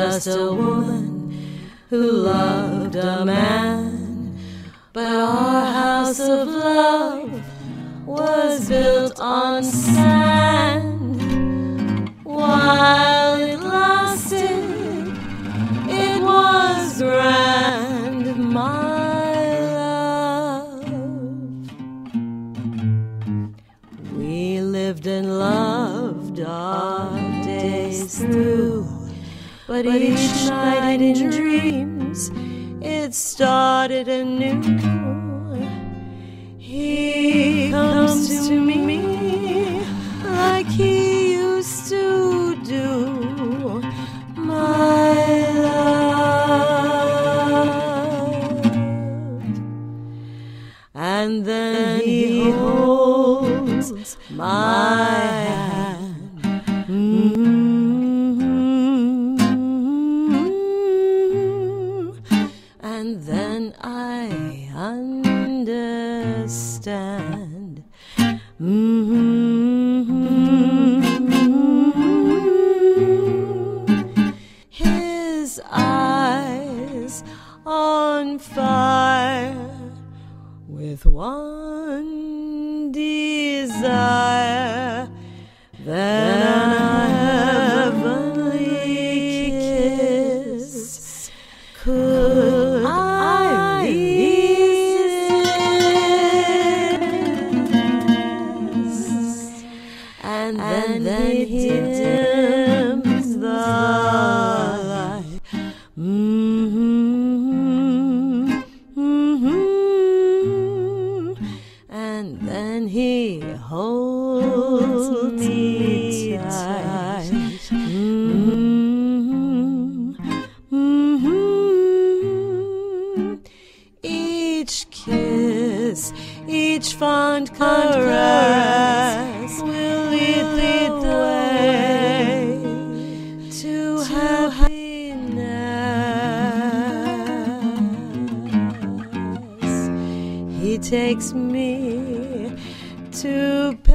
just a woman who loved a man, but our house of love was built on sand. While it lasted, it was grand, my love. We lived and loved our days through, but each night in dreams it started anew. He comes to me like he used to do, my love. And then he holds my hand, and then I understand. His eyes on fire with one desire, that heavenly kiss. Could I resist? And then he dims the light, and then he holds me tight. Each kiss, each fond caress will lead the way to happiness. He takes me to